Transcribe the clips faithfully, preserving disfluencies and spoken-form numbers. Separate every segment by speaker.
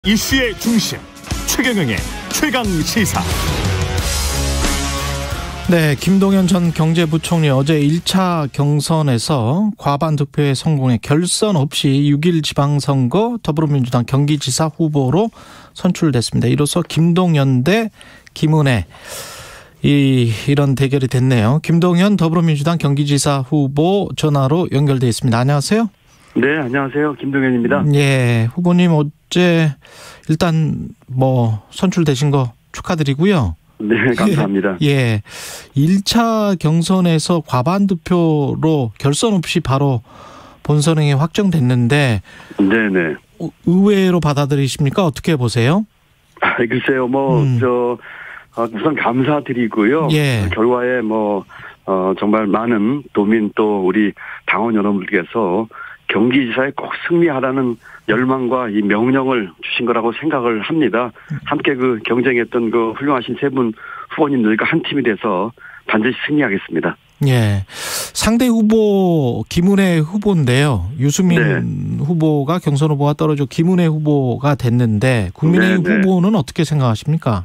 Speaker 1: 이슈의 중심 최경영의 최강시사.
Speaker 2: 네, 김동연 전 경제부총리 어제 일 차 경선에서 과반 득표에 성공해 결선 없이 육 일 지방선거 더불어민주당 경기지사 후보로 선출됐습니다. 이로써 김동연 대 김은혜, 이, 이런 대결이 됐네요. 김동연 더불어민주당 경기지사 후보 전화로 연결돼 있습니다. 안녕하세요.
Speaker 3: 네, 안녕하세요. 김동연입니다.
Speaker 2: 예, 후보님 어제 일단 뭐 선출되신 거 축하드리고요.
Speaker 3: 네, 감사합니다.
Speaker 2: 예, 일 차 경선에서 과반 득표로 결선 없이 바로 본선행이 확정됐는데,
Speaker 3: 네네.
Speaker 2: 의외로 받아들이십니까? 어떻게 보세요?
Speaker 3: 아, 글쎄요, 뭐, 음. 저, 우선 감사드리고요.
Speaker 2: 예.
Speaker 3: 결과에 뭐, 어, 정말 많은 도민 또 우리 당원 여러분들께서 경기지사에 꼭 승리하라는 열망과 이 명령을 주신 거라고 생각을 합니다. 함께 그 경쟁했던 그 훌륭하신 세 분 후보님들과 한 팀이 돼서 반드시 승리하겠습니다.
Speaker 2: 예. 상대 후보 김은혜 후보인데요. 유승민 네. 후보가 경선 후보가 떨어져 김은혜 후보가 됐는데 국민의힘 네, 네. 후보는 어떻게 생각하십니까?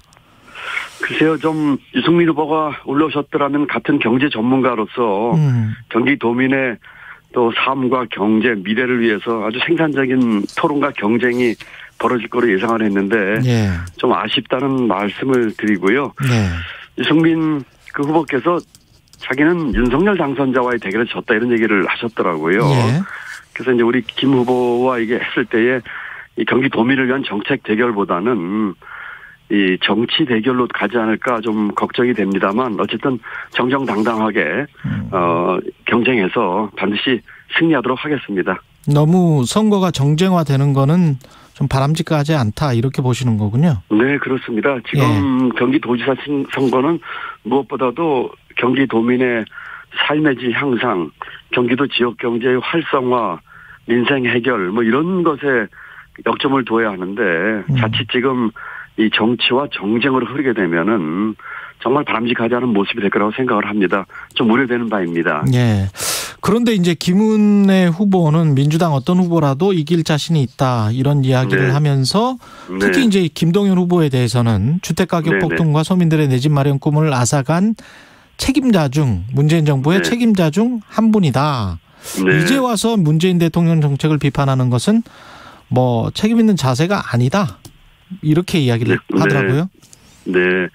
Speaker 3: 글쎄요, 좀 유승민 후보가 올라오셨더라면 같은 경제 전문가로서 음. 경기도민의 또 삶과 경제, 미래를 위해서 아주 생산적인 토론과 경쟁이 벌어질 거로 예상을 했는데 예. 좀 아쉽다는 말씀을 드리고요. 예. 유승민 그 후보께서 자기는 윤석열 당선자와의 대결을 졌다 이런 얘기를 하셨더라고요. 예. 그래서 이제 우리 김 후보와 이게 했을 때에 이 경기도민을 위한 정책 대결보다는 이 정치 대결로 가지 않을까 좀 걱정이 됩니다만 어쨌든 정정당당하게 음. 어, 경쟁해서 반드시 승리하도록 하겠습니다.
Speaker 2: 너무 선거가 정쟁화되는 거는 좀 바람직하지 않다 이렇게 보시는 거군요. 네,
Speaker 3: 그렇습니다. 지금 예. 경기도지사 선거는 무엇보다도 경기도민의 삶의 질 향상, 경기도 지역 경제의 활성화, 민생 해결 뭐 이런 것에 역점을 둬야 하는데 음. 자칫 지금 이 정치와 정쟁으로 흐르게 되면은 정말 바람직하지 않은 모습이 될 거라고 생각을 합니다. 좀 우려되는 바입니다.
Speaker 2: 예. 그런데 이제 김은혜 후보는 민주당 어떤 후보라도 이길 자신이 있다 이런 이야기를 네. 하면서 특히 네. 이제 김동연 후보에 대해서는 주택가격 네. 폭등과 서민들의 내 집 마련 꿈을 앗아간 책임자 중 문재인 정부의 네. 책임자 중 한 분이다. 네. 이제 와서 문재인 대통령 정책을 비판하는 것은 뭐 책임 있는 자세가 아니다. 이렇게 이야기를 네, 하더라고요.
Speaker 3: 네. 네.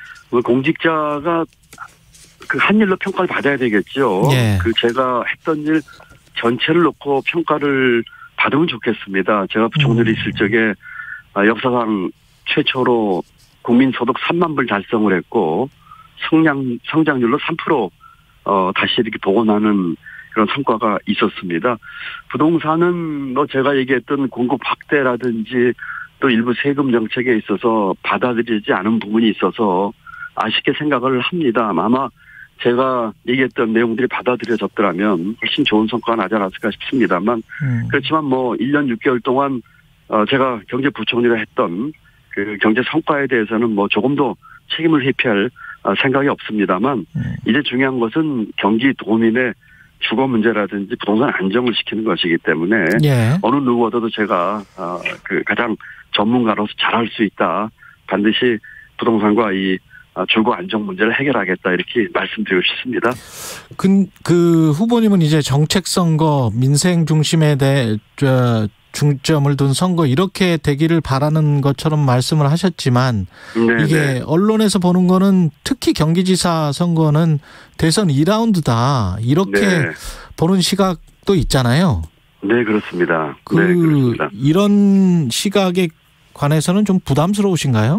Speaker 3: 공직자가 그 한 일로 평가를 받아야 되겠죠. 네. 그 제가 했던 일 전체를 놓고 평가를 받으면 좋겠습니다. 제가 부총리로 있을 적에 역사상 최초로 국민소득 삼만 불 달성을 했고 성장, 성장률로 삼 퍼센트 어, 다시 이렇게 복원하는 그런 성과가 있었습니다. 부동산은 뭐 제가 얘기했던 공급 확대라든지 또 일부 세금 정책에 있어서 받아들이지 않은 부분이 있어서 아쉽게 생각을 합니다. 아마 제가 얘기했던 내용들이 받아들여졌더라면 훨씬 좋은 성과가 나지 않았을까 싶습니다만 음. 그렇지만 뭐 일 년 육 개월 동안 제가 경제부총리를 했던 그 경제 성과에 대해서는 뭐 조금도 책임을 회피할 생각이 없습니다만 음. 이제 중요한 것은 경기도민의 주거 문제라든지 부동산 안정을 시키는 것이기 때문에 예. 어느 누구보다도 제가 그 가장 전문가로서 잘할 수 있다. 반드시 부동산과 이 주거 안정 문제를 해결하겠다 이렇게 말씀드리고 싶습니다.
Speaker 2: 그, 그 후보님은 이제 정책 선거, 민생 중심에 대해 중점을 둔 선거 이렇게 되기를 바라는 것처럼 말씀을 하셨지만 네네. 이게 언론에서 보는 거는 특히 경기지사 선거는 대선 이 라운드다 이렇게 네. 보는 시각도 있잖아요.
Speaker 3: 네, 그렇습니다.
Speaker 2: 그
Speaker 3: 네, 그렇습니다.
Speaker 2: 이런 시각에 관해서는 좀 부담스러우신가요?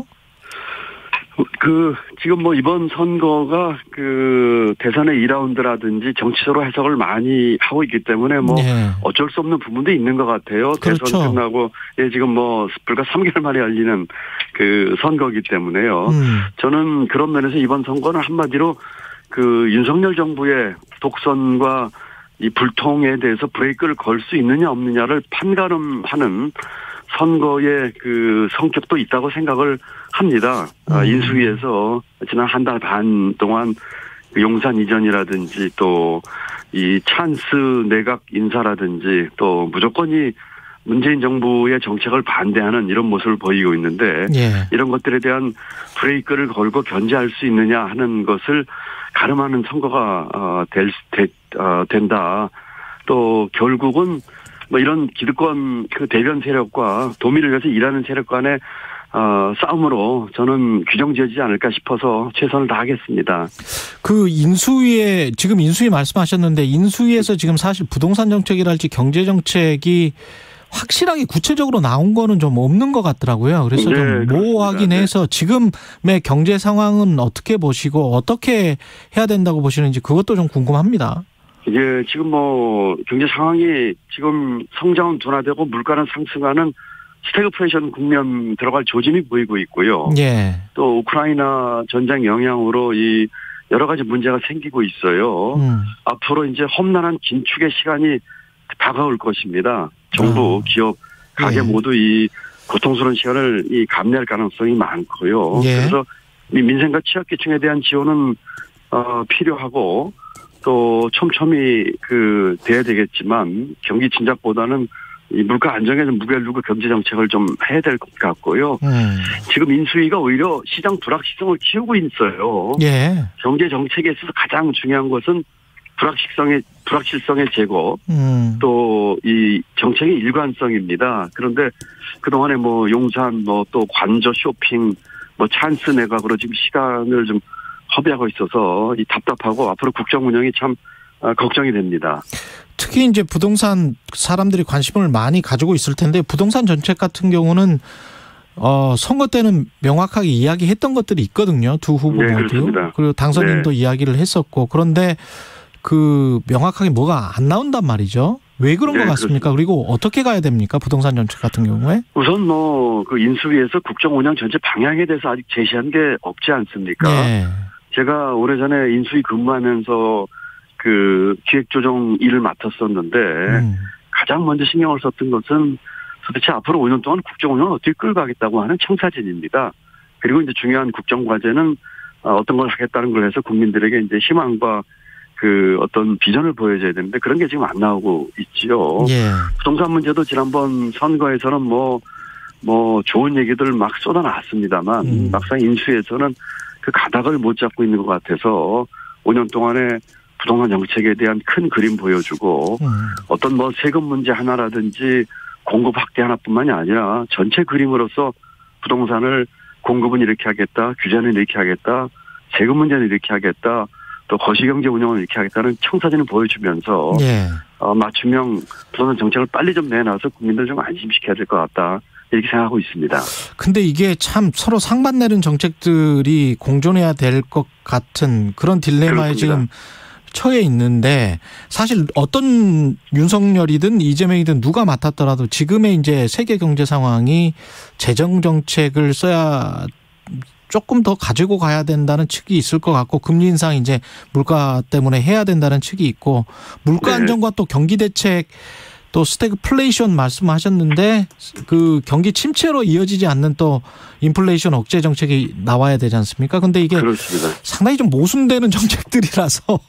Speaker 3: 그 지금 뭐 이번 선거가 그 대선의 이 라운드라든지 정치적으로 해석을 많이 하고 있기 때문에 뭐 네. 어쩔 수 없는 부분도 있는 것 같아요. 그렇죠. 대선 끝나고 예, 지금 뭐 불과 삼 개월 만에 열리는 그 선거이기 때문에요. 음. 저는 그런 면에서 이번 선거는 한마디로 그 윤석열 정부의 독선과 이 불통에 대해서 브레이크를 걸 수 있느냐 없느냐를 판가름하는 선거의 그 성격도 있다고 생각을 합니다. 음. 인수위에서 지난 한 달 반 동안 용산 이전이라든지 또 이 찬스 내각 인사라든지 또 무조건이 문재인 정부의 정책을 반대하는 이런 모습을 보이고 있는데 예. 이런 것들에 대한 브레이크를 걸고 견제할 수 있느냐 하는 것을 가름하는 선거가 어, 될, 되, 어, 된다. 또 결국은 뭐 이런 기득권 그 대변 세력과 도민을 위해서 일하는 세력 간의 어, 싸움으로 저는 규정지어지지 않을까 싶어서 최선을 다하겠습니다.
Speaker 2: 그 인수위에 지금 인수위 말씀하셨는데 인수위에서 지금 사실 부동산 정책이랄지 경제 정책이 확실하게 구체적으로 나온 거는 좀 없는 것 같더라고요. 그래서 네, 좀 모호하긴 네. 해서 지금의 경제 상황은 어떻게 보시고 어떻게 해야 된다고 보시는지 그것도 좀 궁금합니다.
Speaker 3: 이게 지금 뭐 경제 상황이 지금 성장은 둔화되고 물가는 상승하는 스태그플레이션 국면 들어갈 조짐이 보이고 있고요. 예. 또 우크라이나 전쟁 영향으로 이 여러 가지 문제가 생기고 있어요. 음. 앞으로 이제 험난한 긴축의 시간이 다가올 것입니다. 정부, 어. 기업, 가게 예. 모두 이 고통스러운 시간을 이 감내할 가능성이 많고요. 예. 그래서 이 민생과 취약계층에 대한 지원은 어, 필요하고 또 촘촘히 그 돼야 되겠지만 경기 진작보다는 이 물가 안정에 무게를 두고 경제 정책을 좀 해야 될 것 같고요. 음. 지금 인수위가 오히려 시장 불확실성을 키우고 있어요. 예. 경제 정책에 있어서 가장 중요한 것은 불확실성의 불확실성의 제거, 음. 또 이 정책의 일관성입니다. 그런데 그 동안에 뭐 용산, 뭐 또 관저 쇼핑, 뭐 찬스 내각으로 지금 시간을 좀 허비하고 있어서 이 답답하고 앞으로 국정 운영이 참 걱정이 됩니다.
Speaker 2: 특히 이제 부동산 사람들이 관심을 많이 가지고 있을 텐데 부동산 정책 같은 경우는 어 선거 때는 명확하게 이야기했던 것들이 있거든요. 두 후보
Speaker 3: 네,
Speaker 2: 모두.
Speaker 3: 그렇습니다.
Speaker 2: 그리고 당선인도 네. 이야기를 했었고 그런데 그 명확하게 뭐가 안 나온단 말이죠. 왜 그런 네, 것 같습니까? 그렇습니다. 그리고 어떻게 가야 됩니까? 부동산 정책 같은 경우에?
Speaker 3: 우선 뭐 그 인수위에서 국정 운영 전체 방향에 대해서 아직 제시한 게 없지 않습니까? 네. 제가 오래전에 인수위 근무하면서 그 기획조정 일을 맡았었는데 음. 가장 먼저 신경을 썼던 것은 도대체 앞으로 오 년 동안 국정 운영을 어떻게 끌고 가겠다고 하는 청사진입니다. 그리고 이제 중요한 국정 과제는 어떤 걸 하겠다는 걸 해서 국민들에게 이제 희망과 그 어떤 비전을 보여줘야 되는데 그런 게 지금 안 나오고 있지요. 예. 부동산 문제도 지난번 선거에서는 뭐, 뭐 좋은 얘기들 막 쏟아놨습니다만 음. 막상 인수에서는 그 가닥을 못 잡고 있는 것 같아서 오 년 동안에 부동산 정책에 대한 큰 그림 보여주고 음. 어떤 뭐 세금 문제 하나라든지 공급 확대 하나뿐만이 아니라 전체 그림으로서 부동산을 공급은 이렇게 하겠다, 규제는 이렇게 하겠다, 세금 문제는 이렇게 하겠다, 또 거시경제 운영을 이렇게 하겠다는 청사진을 보여주면서 예. 어, 맞춤형 부동산 정책을 빨리 좀 내놔서 국민들 좀 안심시켜야 될 것 같다. 이렇게 생각하고 있습니다.
Speaker 2: 근데 이게 참 서로 상반되는 정책들이 공존해야 될 것 같은 그런 딜레마에 그렇습니다. 지금 처해 있는데 사실 어떤 윤석열이든 이재명이든 누가 맡았더라도 지금의 이제 세계 경제 상황이 재정 정책을 써야 조금 더 가지고 가야 된다는 측이 있을 것 같고 금리 인상 이제 물가 때문에 해야 된다는 측이 있고 물가 안정과 네. 또 경기 대책 또 스태그플레이션 말씀하셨는데 그 경기 침체로 이어지지 않는 또 인플레이션 억제 정책이 나와야 되지 않습니까? 근데 이게
Speaker 3: 그렇습니다.
Speaker 2: 상당히 좀 모순되는 정책들이라서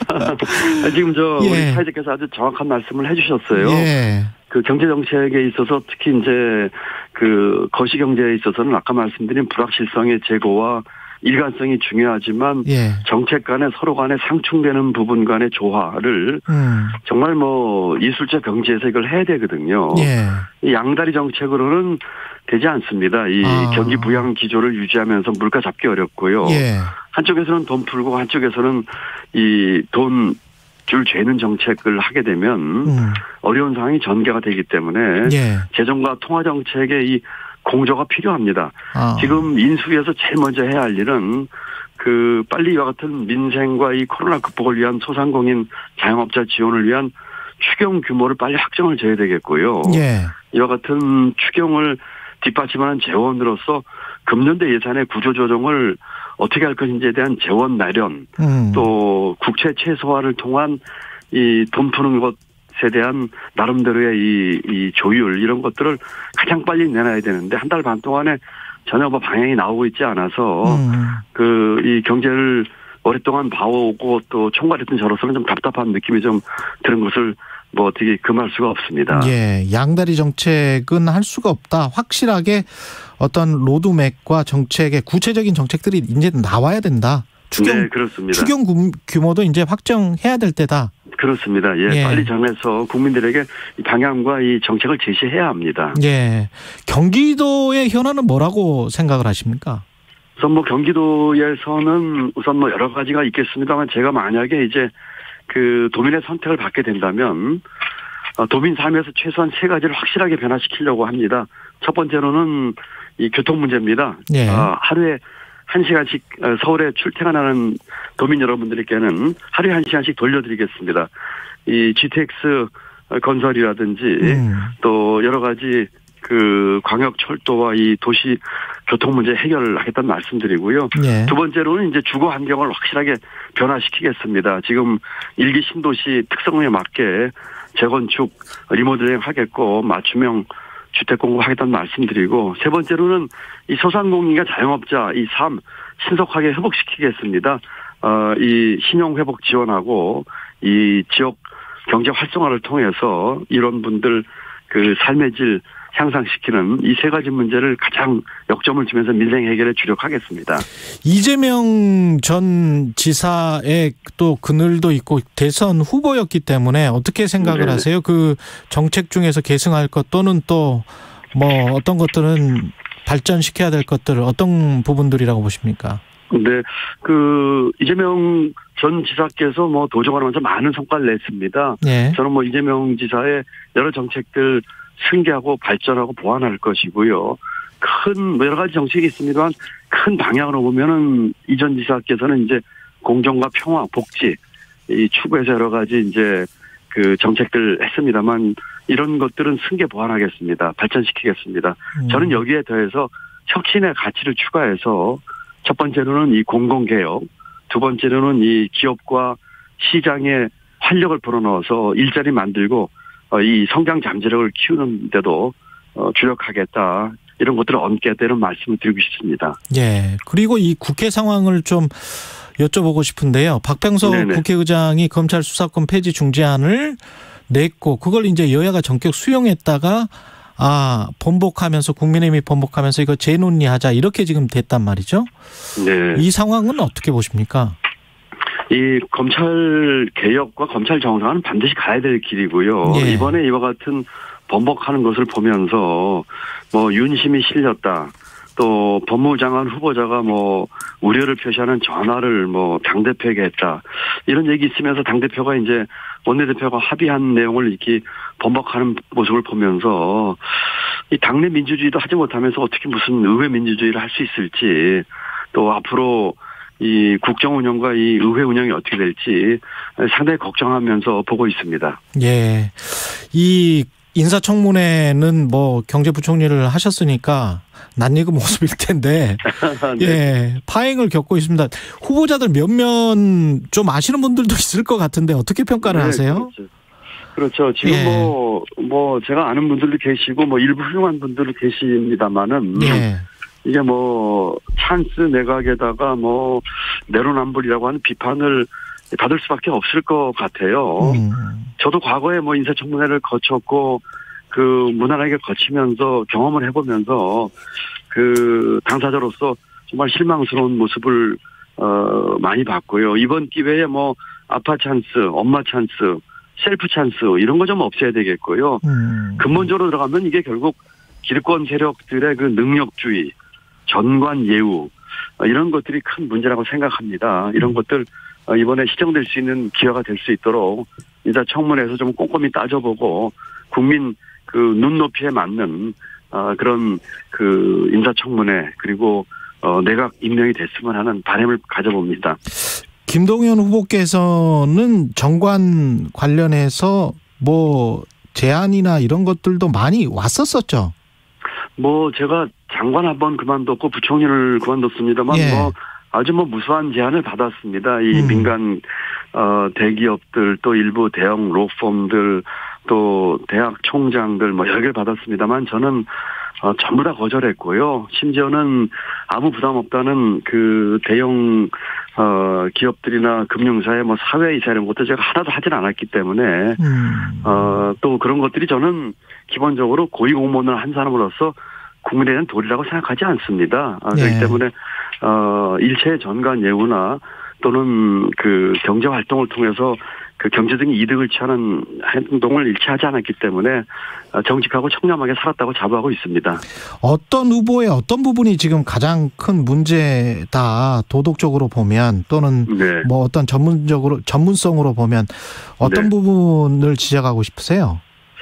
Speaker 3: 지금 저 예. 우리 사회자께서 아주 정확한 말씀을 해주셨어요. 예. 그 경제 정책에 있어서 특히 이제 그 거시 경제에 있어서는 아까 말씀드린 불확실성의 제거와 일관성이 중요하지만 예. 정책 간에 서로 간에 상충되는 부분 간의 조화를 음. 정말 뭐 이술적 경제에서 이걸 해야 되거든요. 예. 이 양다리 정책으로는 되지 않습니다. 이 아. 경기 부양 기조를 유지하면서 물가 잡기 어렵고요. 예. 한쪽에서는 돈 풀고 한쪽에서는 이 돈 줄 죄는 정책을 하게 되면 음. 어려운 상황이 전개가 되기 때문에 예. 재정과 통화 정책의 이 공조가 필요합니다. 아. 지금 인수위에서 제일 먼저 해야 할 일은 그 빨리 이와 같은 민생과 이 코로나 극복을 위한 소상공인 자영업자 지원을 위한 추경 규모를 빨리 확정을 줘야 되겠고요. 예. 이와 같은 추경을 뒷받침하는 재원으로서 금년도 예산의 구조조정을 어떻게 할 것인지에 대한 재원 마련, 음. 또 국채 최소화를 통한 이 돈 푸는 것에 대한 나름대로의 이, 이 조율 이런 것들을 가장 빨리 내놔야 되는데 한 달 반 동안에 전혀 뭐 방향이 나오고 있지 않아서 음. 그 이 경제를 오랫동안 봐오고 또 총괄했던 저로서는 좀 답답한 느낌이 좀 드는 것을 뭐 어떻게 금할 수가 없습니다.
Speaker 2: 예, 양다리 정책은 할 수가 없다. 확실하게 어떤 로드맵과 정책의 구체적인 정책들이 이제 나와야 된다. 추경,
Speaker 3: 네, 그렇습니다.
Speaker 2: 추경 규모도 이제 확정해야 될 때다.
Speaker 3: 그렇습니다. 예, 예. 빨리 정해서 국민들에게 이 방향과 이 정책을 제시해야 합니다.
Speaker 2: 예, 경기도의 현안은 뭐라고 생각을 하십니까?
Speaker 3: 우선 뭐 경기도에서는 우선 뭐 여러 가지가 있겠습니다만 제가 만약에 이제 그 도민의 선택을 받게 된다면 도민 삶에서 최소한 세 가지를 확실하게 변화시키려고 합니다. 첫 번째로는 이 교통 문제입니다. 예. 어, 하루에 한 시간씩 서울에 출퇴근하는 도민 여러분들께는 하루에 한 시간씩 돌려드리겠습니다. 이 지티엑스 건설이라든지 음. 또 여러 가지 그 광역 철도와 이 도시 교통 문제 해결하겠다는 말씀드리고요. 예. 두 번째로는 이제 주거 환경을 확실하게 변화시키겠습니다. 지금 일기 신도시 특성에 맞게 재건축 리모델링 하겠고 맞춤형 주택 공급하겠다는 말씀드리고 세 번째로는 이 소상공인과 자영업자 이 삶 신속하게 회복시키겠습니다. 어, 이 신용 회복 지원하고 이 지역 경제 활성화를 통해서 이런 분들 그 삶의 질 향상시키는 이 세 가지 문제를 가장 역점을 두면서 민생 해결에 주력하겠습니다.
Speaker 2: 이재명 전 지사의 또 그늘도 있고 대선 후보였기 때문에 어떻게 생각을 네. 하세요? 그 정책 중에서 계승할 것 또는 또 뭐 어떤 것들은 발전시켜야 될 것들 어떤 부분들이라고 보십니까?
Speaker 3: 네, 그 이재명 전 지사께서 뭐 도정하면서 많은 성과를 냈습니다. 네. 저는 뭐 이재명 지사의 여러 정책들 승계하고 발전하고 보완할 것이고요. 큰 여러 가지 정책이 있습니다만 큰 방향으로 보면은 이 전 지사께서는 이제 공정과 평화, 복지 이 추구해서 여러 가지 이제 그 정책들 했습니다만 이런 것들은 승계 보완하겠습니다. 발전시키겠습니다. 음. 저는 여기에 더해서 혁신의 가치를 추가해서 첫 번째로는 이 공공개혁, 두 번째로는 이 기업과 시장에 활력을 불어넣어서 일자리 만들고 이 성장 잠재력을 키우는 데도 주력하겠다. 이런 것들을 얹겠다 이런 말씀을 드리고 싶습니다.
Speaker 2: 예. 그리고 이 국회 상황을 좀 여쭤보고 싶은데요. 박병석 네네. 국회의장이 검찰 수사권 폐지 중재안을 냈고 그걸 이제 여야가 전격 수용했다가 아 번복하면서 국민의힘이 번복하면서 이거 재논의하자 이렇게 지금 됐단 말이죠. 네. 이 상황은 어떻게 보십니까?
Speaker 3: 이 검찰 개혁과 검찰 정상화는 반드시 가야 될 길이고요. 예. 이번에 이와 같은 번복하는 것을 보면서 뭐 윤심이 실렸다. 또 법무장관 후보자가 뭐 우려를 표시하는 전화를 뭐 당대표에게 했다. 이런 얘기 있으면서 당대표가 이제 원내대표가 합의한 내용을 이렇게 번복하는 모습을 보면서 이 당내 민주주의도 하지 못하면서 어떻게 무슨 의회 민주주의를 할 수 있을지 또 앞으로 이 국정 운영과 이 의회 운영이 어떻게 될지 상당히 걱정하면서 보고 있습니다.
Speaker 2: 예. 이 인사청문회는 뭐 경제부총리를 하셨으니까 낯익은 모습일 텐데 네. 예, 파행을 겪고 있습니다. 후보자들 몇몇 좀 아시는 분들도 있을 것 같은데 어떻게 평가를 네, 하세요?
Speaker 3: 그렇죠. 그렇죠. 지금 예. 뭐, 뭐 제가 아는 분들도 계시고 뭐 일부 훌륭한 분들도 계십니다만은 예. 이게 뭐 찬스 내각에다가 뭐 내로남불이라고 하는 비판을 받을 수밖에 없을 것 같아요. 음. 저도 과거에 뭐 인사청문회를 거쳤고 그 무난하게 거치면서 경험을 해보면서 그 당사자로서 정말 실망스러운 모습을 어 많이 봤고요. 이번 기회에 뭐 아빠 찬스, 엄마 찬스, 셀프 찬스 이런 거 좀 없애야 되겠고요. 음. 근본적으로 들어가면 이게 결국 기득권 세력들의 그 능력주의, 전관 예우 이런 것들이 큰 문제라고 생각합니다. 이런 것들 이번에 시정될 수 있는 기회가 될 수 있도록 인사청문회에서 좀 꼼꼼히 따져보고 국민 그 눈높이에 맞는 어 그런 그 인사청문회 그리고 어 내각 임명이 됐으면 하는 바람을 가져봅니다.
Speaker 2: 김동연 후보께서는 정관 관련해서 뭐 제안이나 이런 것들도 많이 왔었었죠.
Speaker 3: 뭐 제가 장관 한 번 그만뒀고 부총리를 그만뒀습니다만 예. 뭐 아주 뭐 무수한 제안을 받았습니다. 이 음. 민간 어 대기업들 또 일부 대형 로펌들 또 대학 총장들 뭐 여러 개를 받았습니다만 저는 어, 전부 다 거절했고요. 심지어는 아무 부담 없다는 그 대형 어, 기업들이나 금융사의 뭐 사회이사 이런 것도 제가 하나도 하진 않았기 때문에 음. 어, 또 그런 것들이 저는 기본적으로 고위공무원을 한 사람으로서 국민에 대한 도리라고 생각하지 않습니다. 아, 그렇기 네. 때문에 어, 일체의 전관 예우나 또는 그 경제 활동을 통해서 그 경제적인 이득을 취하는 행동을 일치하지 않았기 때문에 정직하고 청렴하게 살았다고 자부하고 있습니다.
Speaker 2: 어떤 후보의 어떤 부분이 지금 가장 큰 문제다 도덕적으로 보면 또는 네. 뭐 어떤 전문적으로 전문성으로 보면 어떤 네. 부분을 지적하고 싶으세요?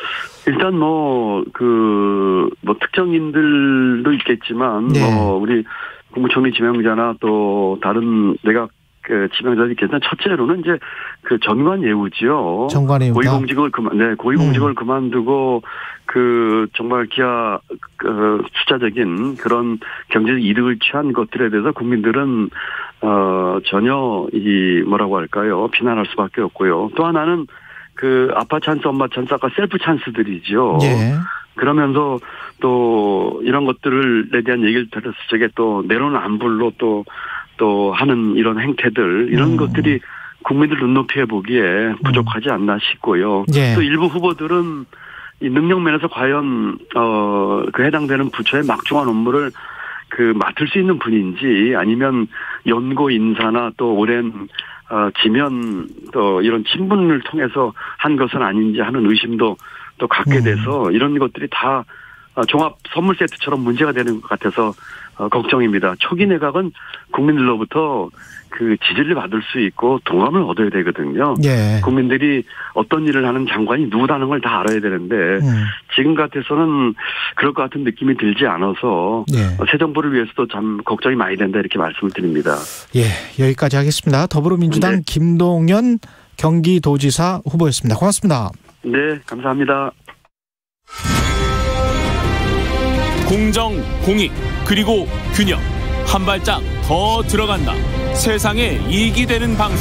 Speaker 3: 일단 뭐 그 뭐 특정인들도 있겠지만 네. 뭐 우리 국무총리 지명자나 또 다른 내각 그 지명자들이 있겠지만 첫째로는 이제 그 전관 예우지요.
Speaker 2: 전관 예우.
Speaker 3: 고위공직을 그만 네 고위공직을 음. 그만두고 그 정말 기하 그 숫자적인 그런 경제적 이득을 취한 것들에 대해서 국민들은 어 전혀 이 뭐라고 할까요 비난할 수밖에 없고요. 또 하나는 그 아빠 찬스, 엄마 찬스, 아까 셀프 찬스들이죠.
Speaker 2: 예.
Speaker 3: 그러면서 또 이런 것들에 대한 얘기를 들었을 적에 또 내로는 안불로 또 또 하는 이런 행태들 이런 음. 것들이 국민들 눈높이에 보기에 부족하지 않나 싶고요.
Speaker 2: 예.
Speaker 3: 또 일부 후보들은 이 능력 면에서 과연 어 그 해당되는 부처의 막중한 업무를 그 맡을 수 있는 분인지 아니면 연고 인사나 또 오랜 어 지면 또 이런 친분을 통해서 한 것은 아닌지 하는 의심도 또 갖게 돼서 음. 이런 것들이 다 종합 선물 세트처럼 문제가 되는 것 같아서 어, 걱정입니다. 초기 내각은 국민들로부터 그 지지를 받을 수 있고 동감을 얻어야 되거든요.
Speaker 2: 예.
Speaker 3: 국민들이 어떤 일을 하는 장관이 누구다는 걸 다 알아야 되는데 음. 지금 같아서는 그럴 것 같은 느낌이 들지 않아서 예. 새 정부를 위해서도 참 걱정이 많이 된다 이렇게 말씀을 드립니다.
Speaker 2: 예, 여기까지 하겠습니다. 더불어민주당 네. 김동연 경기도지사 후보였습니다. 고맙습니다.
Speaker 3: 네, 감사합니다.
Speaker 1: 공정, 공익, 그리고 균형. 한 발짝 더 들어간다. 세상에 이익이 되는 방송.